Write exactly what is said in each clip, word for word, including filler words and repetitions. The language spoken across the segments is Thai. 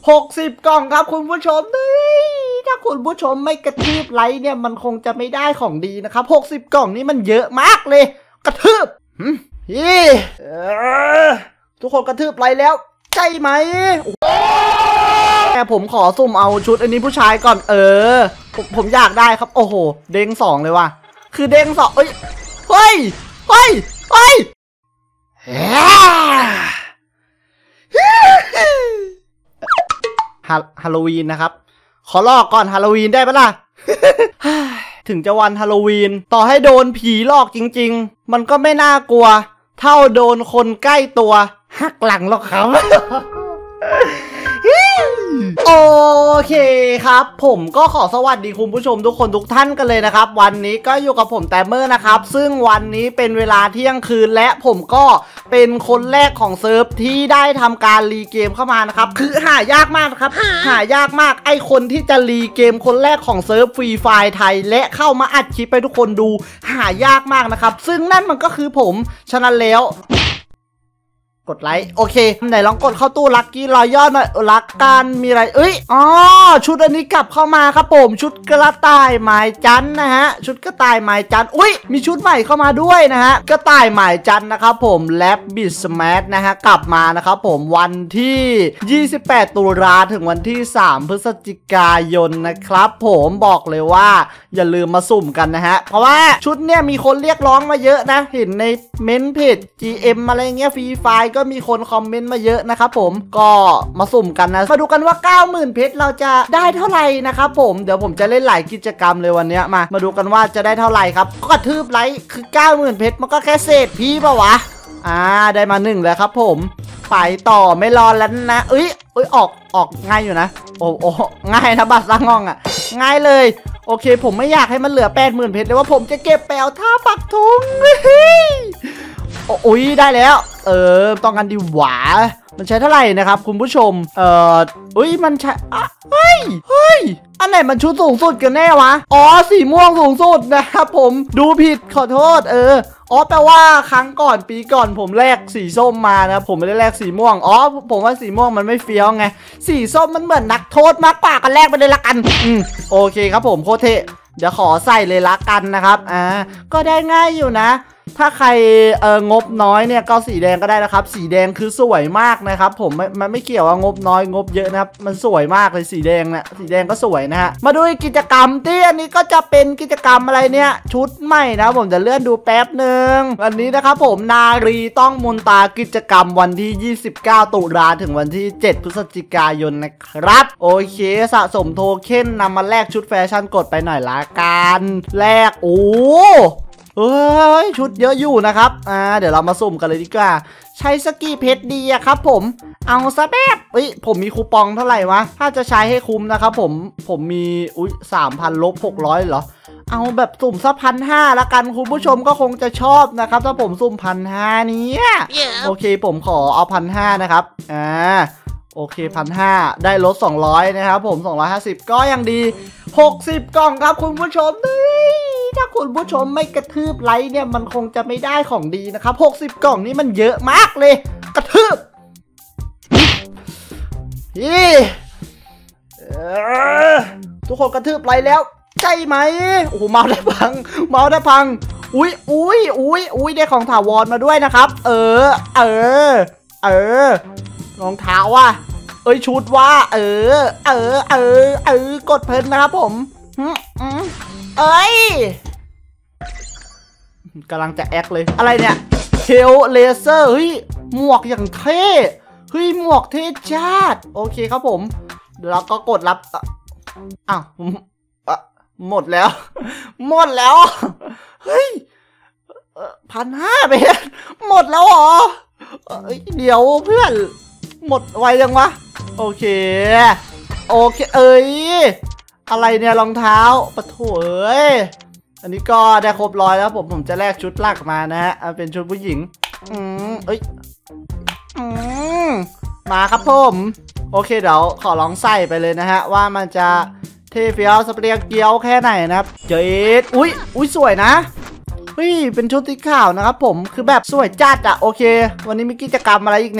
หกสิบกล่องครับคุณผู้ชมนี่ถ้าคุณผู้ชมไม่กระทืบไลค์เนี่ยมันคงจะไม่ได้ของดีนะครับหกสิบกล่องนี้มันเยอะมากเลยกระทืบพี่ทุกคนกระทืบไลค์แล้วใช่ไหมแต่ผมขอสุ่มเอาชุดอันนี้ผู้ชายก่อนเออผมผมอยากได้ครับโอ้โหเด้งสองเลยว่ะคือเด้งสองเอ้ยเฮ้ยเฮ้ยเฮ้ยฮาโลวีนนะครับขอลอกก่อนฮาโลวีนได้ปะล่ะ ถึงจะวันฮาโลวีนต่อให้โดนผีหลอกจริงๆมันก็ไม่น่ากลัวเท่าโดนคนใกล้ตัวหักหลังหรอกครับ โอเคครับผมก็ขอสวัสดีคุณผู้ชมทุกคนทุกท่านกันเลยนะครับวันนี้ก็อยู่กับผมแตมเมอร์นะครับซึ่งวันนี้เป็นเวลาเที่ยงคืนและผมก็เป็นคนแรกของเซิร์ฟที่ได้ทำการรีเกมเข้ามานะครับคือหายากมากนะครับหายากมากไอคนที่จะรีเกมคนแรกของเซิร์ฟฟรีไฟล์ไทยและเข้ามาอัดคลิปไปทุกคนดูหายากมากนะครับซึ่งนั่นมันก็คือผมฉะนั้นแล้วกดไลค์โอเคไหนลองกดเข้าตู้ลัคกี้รอยย่อหน่อยลักการมีอะไรเอ้ยอ๋อชุดอันนี้กลับเข้ามาครับผมชุดกระต่ายหมายจันนะฮะชุดกระต่ายหมายจันอุ้ยมีชุดใหม่เข้ามาด้วยนะฮะกระต่ายหมายจันนะครับผมแลบบิสแมทนะฮะกลับมานะครับผมวันที่ยี่สิบแปดตุลาถึงวันที่สามพฤศจิกายนนะครับผมบอกเลยว่าอย่าลืมมาสุ่มกันนะฮะเพราะว่าชุดเนี่ยมีคนเรียกร้องมาเยอะนะเห็นในเม้นเพจ จี เอ็ม อะไรเงี้ยฟรีไฟล์ก็มีคนคอมเมนต์มาเยอะนะครับผมก็มาสุ่มกันนะมาดูกันว่า เก้าหมื่น เพชรเราจะได้เท่าไหร่นะครับผมเดี๋ยวผมจะเล่นหลายกิจกรรมเลยวันนี้มามาดูกันว่าจะได้เท่าไหร่ครับก็กระทืบไลค์คือ เก้าหมื่น เพชรมันก็แค่เศษพี่ปะวะอ่าได้มาหนึ่งแล้วครับผมไปต่อไม่รอแล้วนะเอ้ยเอ้ยออกออกง่ายอยู่นะโอ้โอ้ง่ายนะบัตรสร้างห้องอ่ะง่ายเลยโอเคผมไม่อยากให้มันเหลือ แปดหมื่น เพชรเลยว่าผมจะเก็บแปลวท่าปักทุงโอ้ยได้แล้วเออต้องกันดีหวามันใช้เท่าไหร่นะครับคุณผู้ชมเอออุ้ยมันใช้อ่ะเฮ้ยเฮ้ยอันไหนมันชุดสูงสุดกันแน่วะอ๋อสีม่วงสูงสุดนะครับผมดูผิดขอโทษเอออ๋อแปลว่าครั้งก่อนปีก่อนผมแลกสีส้มมานะผมไม่ได้แลกสีม่วงอ๋อผมว่าสีม่วงมันไม่เฟี้ยวไงสีส้มมันเหมือนนักโทษมากกว่ากันแลกไปเลยละกันอืมโอเคครับผมโคเทเดี๋ยวขอใส่เลยละกันนะครับอ่าก็ได้ง่ายอยู่นะถ้าใครเอองบน้อยเนี่ยก็สีแดงก็ได้นะครับสีแดงคือสวยมากนะครับผมมันไม่เกี่ยวว่างบน้อยงบเยอะนะครับมันสวยมากเลยสีแดงนะสีแดงก็สวยนะฮะมาดูกิจกรรมที่อันนี้ก็จะเป็นกิจกรรมอะไรเนี่ยชุดใหม่นะผมจะเลื่อนดูแป๊บหนึ่งวันนี้นะครับผมนารีต้องมนตากิจกรรมวันที่ยี่สิบเก้าตุลาถึงวันที่เจ็ดพฤศจิกายนนะครับโอเคสะสมโทเค็นนำมาแลกชุดแฟชั่นกดไปหน่อยละกันแลกโอ้เฮ้ยชุดเยอะอยู่นะครับอ่าเดี๋ยวเรามาสุ่มกันเลยดีกว่าใช้สกีเพชรดีอะครับผมเอาซะแบบเอ้ยผมมีคูปองเท่าไหร่วะถ้าจะใช้ให้คุ้มนะครับผมผมมีอุ้ยสามพันลบหกร้อยเหรอเอาแบบสุ่มสักพันห้าละกันคุณผู้ชมก็คงจะชอบนะครับถ้าผมสุ่มพันห้านี้ yeah. โอเคผมขอเอาพันห้านะครับอ่าโอเคพันห้าได้ลดสองร้อยนะครับผมสองร้อยห้าสิบก็ยังดีหกสิบกล่องครับคุณผู้ชมนี่ถ้าคุณผู้ชมไม่กระทืบไลค์เนี่ยมันคงจะไม่ได้ของดีนะครับหกสิบกล่องนี้มันเยอะมากเลยกระทืบนี่ทุกคนกระทืบไลค์แล้วใช่ไหมโอ้โหเมาได้พังเมาได้พังอุ้ยอุ้ยอุ้ยอุ้ยได้ของถาวรมาด้วยนะครับเออเออเออรองเท้าว่ะเอ้ยชุดว่าเออเออเออเออกดเพลินนะครับผมเอ้ยกำลังจะแอคเลยอะไรเนี่ยเทลเลเซอร์เฮ้ยหมวกอย่างเท่เฮ้ยหมวกเท่จัดโอเคครับผมเดี๋ยวเราก็กดรับอ้าวหมดแล้วหมดแล้วเฮ้ยพันห้าไปหมดแล้วเหรอเดี๋ยวเพื่อนหมดไวยังวะโอเคโอเคเอ้ยอะไรเนี่ยรองเท้าปะโถเอ้ยอันนี้ก็ได้ครบร้อยแล้วผมผมจะแลกชุดหลักมานะฮะเป็นชุดผู้หญิงอืมเอ้ยอืมมาครับผมโอเคเดี๋ยวขอลองใส่ไปเลยนะฮะว่ามันจะเทเฟี้ยวสเปรียเกียวแค่ไหนนะครับเจ๊อุ้ยอุ้ยสวยนะเฮ้ยเป็นชุดสีขาวนะครับผมคือแบบสวยจัดอะโอเควันนี้มีกิจกรรมอะไรอีกเนี่ย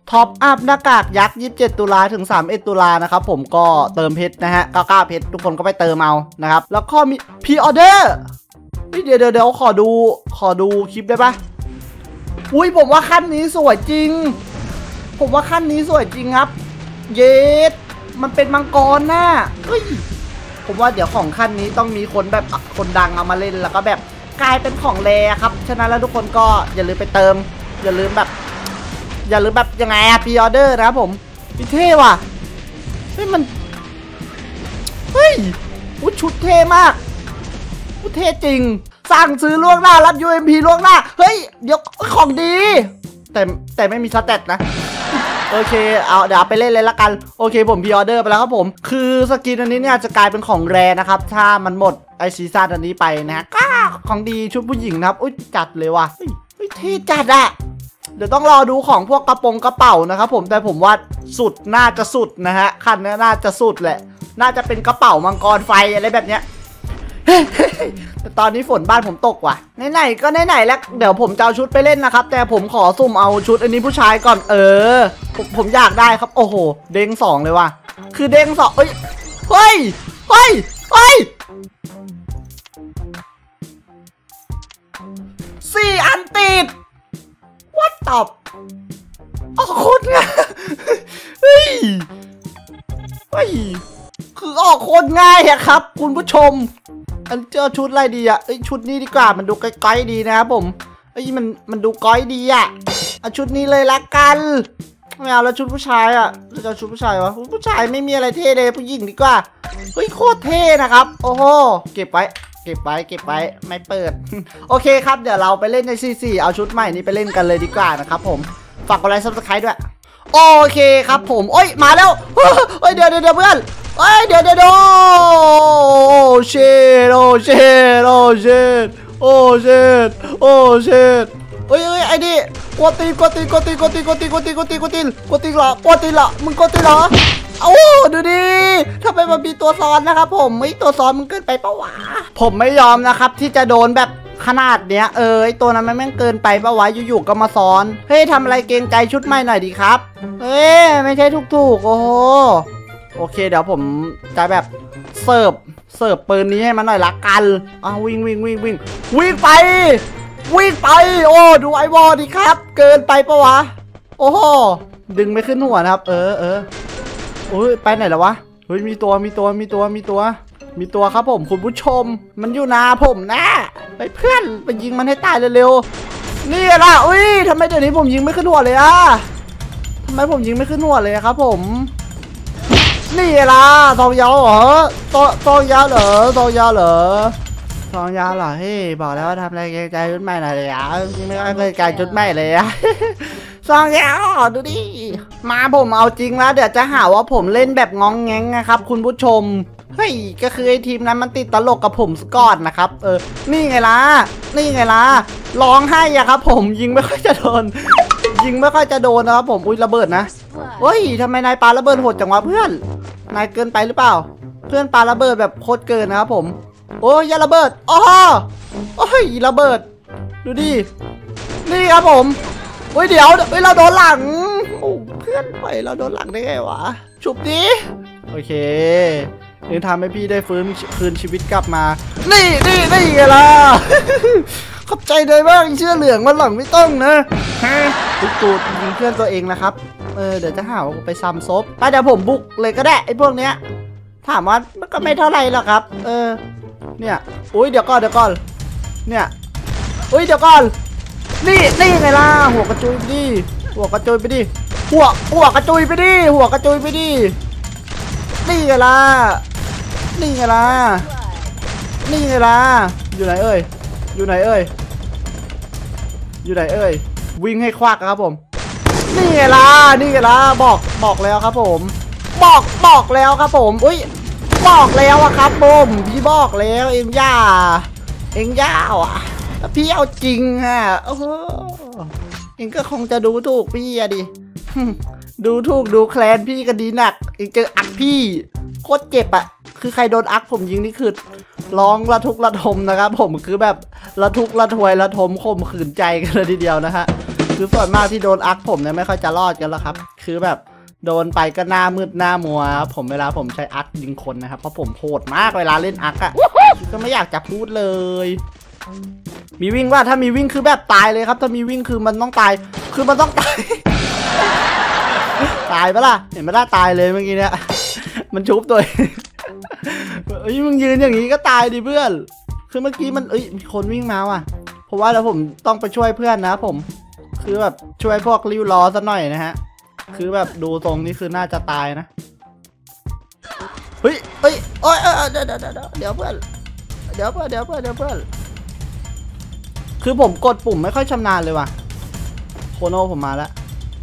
ท็อปอัพหน้ากากยักษ์ยี่สิบเจ็ดตุลาถึงสามสิบเอ็ดตุลานะครับผมก็เติมเพชรนะฮะเก้าสิบเก้าเพชรทุกคนก็ไปเติมเอานะครับแล้วก็มีพรีออเดอร์เดี๋ยวเดี๋ยวเดี๋ยวขอดูขอดูคลิปได้ปะอุ้ยผมว่าขั้นนี้สวยจริงผมว่าขั้นนี้สวยจริงครับเยสมันเป็นมังกรน่ะเฮ้ยผมว่าเดี๋ยวของขั้นนี้ต้องมีคนแบบคนดังเอามาเล่นแล้วก็แบบกลายเป็นของแรครับฉะนั้นแล้วทุกคนก็อย่าลืมไปเติมอย่าลืมแบบอย่าลืมแบบยังไงอะพรีออเดอร์นะครับผมพี่เท่ว่ะเฮ้ยมันเฮ้ยอุ้ยชุดเท่มากอุ้ยเท่จริงสั่งซื้อล่วงหน้ารับ ยู เอ็ม พี ล่วงหน้าเฮ้ยเดี๋ยวของดีแต่แต่ไม่มีสเตตนะโอเคเอาเดี๋ยวไปเล่นเลยละกันโอเคผมพรีออเดอร์ไปแล้วครับผมคือสกินอันนี้เนี่ยจะกลายเป็นของแรนะครับถ้ามันหมดไอซีซั่นอันนี้ไปนะก็ของดีชุดผู้หญิงนะครับอุ้ยจัดเลยว่ะเฮ้ยเท่จัดอะเดี๋ยวต้องรอดูของพวกกระโปรงกระเป๋านะครับผมแต่ผมว่าสุดน่าจะสุดนะฮะคันนี้น่าจะสุดแหละน่าจะเป็นกระเป๋ามังกรไฟอะไรแบบเนี้ยแต่ตอนนี้ฝนบ้านผมตกว่ะไหนๆก็ไหนๆแล้วเดี๋ยวผมจะเอาชุดไปเล่นนะครับแต่ผมขอซุ่มเอาชุดอันนี้ผู้ชายก่อนเออผมผมอยากได้ครับโอ้โหเด้งสองเลยว่ะคือเด้งสองเอ้ยเฮ้ยเฮ้ยเฮ้ยสี่อันติดวัดตอบโอ้โคตรง่ายเฮ้ยเฮ้ยคือออกโคตรง่ายอะครับคุณผู้ชมอันเจอชุดอะไรดีอะเอ้ยชุดนี้ดีกว่ามันดูไกลๆดีนะครับผมเอ้ยมันมันดูก้อยดีอะเอาชุดนี้เลยละกันไม่เอาแล้วชุดผู้ชายอะเราจะชุดผู้ชายวะผู้ชายไม่มีอะไรเท่เลยผู้หญิงดีกว่าเฮ้ยโคตรเท่นะครับโอ้โหเก็บไว้เก็บไว้เก็บไว้ไม่เปิดโอเคครับเดี๋ยวเราไปเล่นในซีซีเอาชุดใหม่นี้ไปเล่นกันเลยดีกว่านะครับผมฝากกดไลค์ซับสไครต์ด้วยโอเคครับผมโอ้ยมาแล้วเฮ้ยเดี๋ยวเดี๋ยวเพื่อนเฮ้ยเดี๋ยวเดี๋ยวโอ้เชดโอ้เชดโอ้เชดโอ้เชดโอ้เชดเฮ้ยเฮ้ยไอ้นี่กดตีนกดตีนกดตีนกดตีนกดตีนกดตีนกดตีนกดตีนกดตีนเหรอกดตีนเหรอมึงกดตีนเหรอโอ้ดูดิถ้าไปมันมีตัวซ้อนนะครับผมไม่ตัวซ้อนมึงเกินไปปะวะผมไม่ยอมนะครับที่จะโดนแบบขนาดเนี้ยเออไอตัวนั้นมันแม่งเกินไปปะวะอยู่ๆก็มาซ้อนเฮ้ยทำอะไรเกรงใจชุดใหม่หน่อยดีครับเฮ้ยไม่ใช่ถูกๆโอ้โหโอเคเดี๋ยวผมจะแบบเสิร์ฟเสิร์ฟปืนนี้ให้มันหน่อยละกันอ่ะวิ่งวิ่งวิ่งวิ่งวิ่งไปวิ่งไปโอ้ดูไอวอลดิครับเกินไปปะวะโอ้โหดึงไม่ขึ้นหัวนะครับเออเออโอ้ยไปไหนแล้ววะเฮ้ยมีตัวมีตัวมีตัวมีตัวมีตัวครับผมคุณผู้ชมมันอยู่นาผมนะไปเพื่อนไปยิงมันให้ตายเร็วๆนี่ล่ะอุ้ยทำไมเดี๋ยวนี้ผมยิงไม่ขึ้นหัวเลยอะทำไมผมยิงไม่ขึ้นหัวเลยครับผมนี่ล่ะทองยาวเหรอตทองยาวเหรอทองยาวเหรอทองยาวเหรอเฮ้ยบอกแล้วว่าทำอะไรเกรงใจชุดใหม่หน่อยเลยอ่ะยิงไม่ค่อยเกรงใจชุดใหม่เลยอ่ะซองยาวดูดิมาผมเอาจริงแล้วเดี๋ยวจะหาว่าผมเล่นแบบงองแงงนะครับคุณผู้ชมเฮ้ยก็คือไอ้ทีมนั้นมันติดตลกกับผมสก่อนนะครับเออนี่ไงล่ะนี่ไงล่ะร้องให้อะครับผมยิงไม่ค่อยจะโดนยิงไม่ค่อยจะโดนนะครับผมอุ้ยระเบิดนะเฮ้ยทำไมนายปาระเบิดโหดจังวะเพื่อนนายเกินไปหรือเปล่าเพื่อนปาระเบิดแบบโคตรเกินนะครับผมโอ้ยอย่าระเบิดอ๋อโอ้ยระเบิดดูดินี่ครับผมเฮ้ยเดี๋ยวเฮ้ยเราโดนหลังโอ้เพื่อนไปเราโดนหลังได้ไงวะฉุบดิโอเคนี่ทำให้พี่ได้ฟื้นคืนชีวิตกลับมานี่นี่นี่ไงล่ะขอบใจเลยบ้างเชื่อเหลืองมันหลังไม่ต้องนะตุ๊กตูดยิงเพื่อนตัวเองนะครับเออเดี๋ยวจะหาว่าไปซ้ำซบไปเดี๋ยวผมบุกเลยก็ได้ไอ้พวกเนี้ยถามว่ามันก็ไม่เท่าไหร่หรอกครับเออเนี่ยอุ้ยเดี๋ยวก่อนเดี๋ยวก่อนเนี่ยอุ้ยเดี๋ยวก่อนนี่นี่ไงล่ะหัวกระจุยไปดิหัวกระจุยไปดิหัวหัวกระจุยไปดิหัวกระจุยไปดินี่ไงล่ะนี่ไงล่ะนี่ไงล่ะอยู่ไหนเอ่ยอยู่ไหนเอ่ยอยู่ไหนเอ่ยวิ่งให้ควักครับผมนี่ไงล่ะนี่ไงล่ะบอกบอกแล้วครับผมบอกบอกแล้วครับผมอุ้ยบอกแล้วอะครับผมพี่บอกแล้วเอ็งย่าเอ็งย่าอ่ะพี่เอาจริงฮะโอ้โหเอ็งก็คงจะดูถูกพี่อะดิดูถูกดูแคลนพี่ก็ดีหนักเอ็งเจออักพี่โคตรเจ็บอะคือใครโดนอักผมยิงนี่คือร้องระทุกระทมนะครับผมคือแบบระทุกระทวยระทมข่มขืนใจกันเลยทีเดียวนะฮะคคือส่วนมากที่โดนอักผมเนี่ยไม่ค่อยจะรอดกันแล้วครับคือแบบโดนไปก็หน้ามืดหน้ามัวครับผมเวลาผมใช้อักยิงคนนะครับเพราะผมโหดมากเวลาเล่นอักอะก็ไม่อยากจะพูดเลยมีวิ่งว่าถ้ามีวิ่งคือแบบตายเลยครับถ้ามีวิ่งคือมันต้องตายคือมันต้องตาย ตายปะล่ะเห็นไหมล่ะตายเลยเมื่อกี้เนี่ยมันชุบตัวเอ้ยมึงยืนอย่างนี้ก็ตายดิเพื่อนคือเมื่อกี้มันเอ้ยมีคนวิ่งมาว่ะเพราะว่าแล้วผมต้องไปช่วยเพื่อนนะผมคือแบบช่วยพวกริ้วล้อซะหน่อยนะฮะคือแบบดูตรงนี้คือน่าจะตายนะเฮ้ยเฮ้ยโอ้ยเดี๋ยวเดี๋ยวเดี๋ยวเดี๋ยวเพื่อนเดี๋ยวเพื่อนเดี๋ยวเพื่อนเดี๋ยวเพื่อนคือผมกดปุ่มไม่ค่อยชำนาญเลยว่ะโคโน่ผมมาแล้ว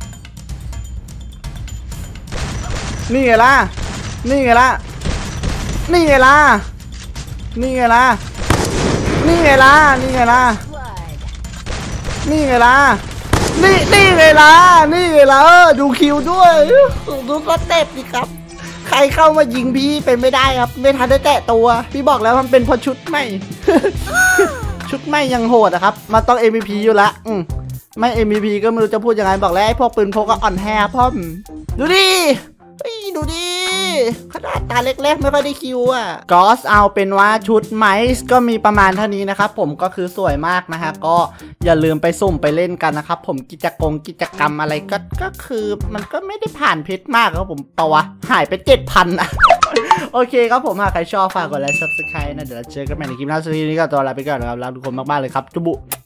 นี่ไงล่ะนี่ไงล่ะนี่ไงล่ะนี่ไงล่ะนี่ไงล่ะนี่ไงล่ะนี่ไงล่ะนี่นี่ไงล่ะนี่ไงล่ะดูคิวด้วยดูก็เต็บดิครับใครเข้ามายิงพี่เป็นไม่ได้ครับไม่ทันได้แตะตัวพี่บอกแล้วมันเป็นเพราะชุดใหม่ ชุดใหม่ยังโหดอะครับมันต้อง เอ็ม วี พี อยู่ละอืมไม่ เอ็ม วี พี ก็ไม่รู้จะพูดยังไงบอกแล้วไอ้พวกปืนพกก็อ่อนแฮพ่อมดูดิดูดิขนาดตาเล็กๆไม่ค่อยได้คิวอ่ะกอสเอาเป็นว่าชุดไมซ์ก็มีประมาณเท่านี้นะครับผมก็คือสวยมากนะฮะก็อย่าลืมไปสุ่มไปเล่นกันนะครับผมกิจกรรมกิจกรรมอะไรก็ก็คือมันก็ไม่ได้ผ่านเพชรมากครับผมปะวะหายไปเจ็ดพันอ่ะ โอเคครับผมหากใครชอบฝากกดไลค์ ซับสไครบ์ นะเดี๋ยวเราเจอกันใหม่ในคลิปหน้าซีรีส์นี้ก็ตัวลาไปก่อนนะครับรักทุกคนมากๆเลยครับจุบุ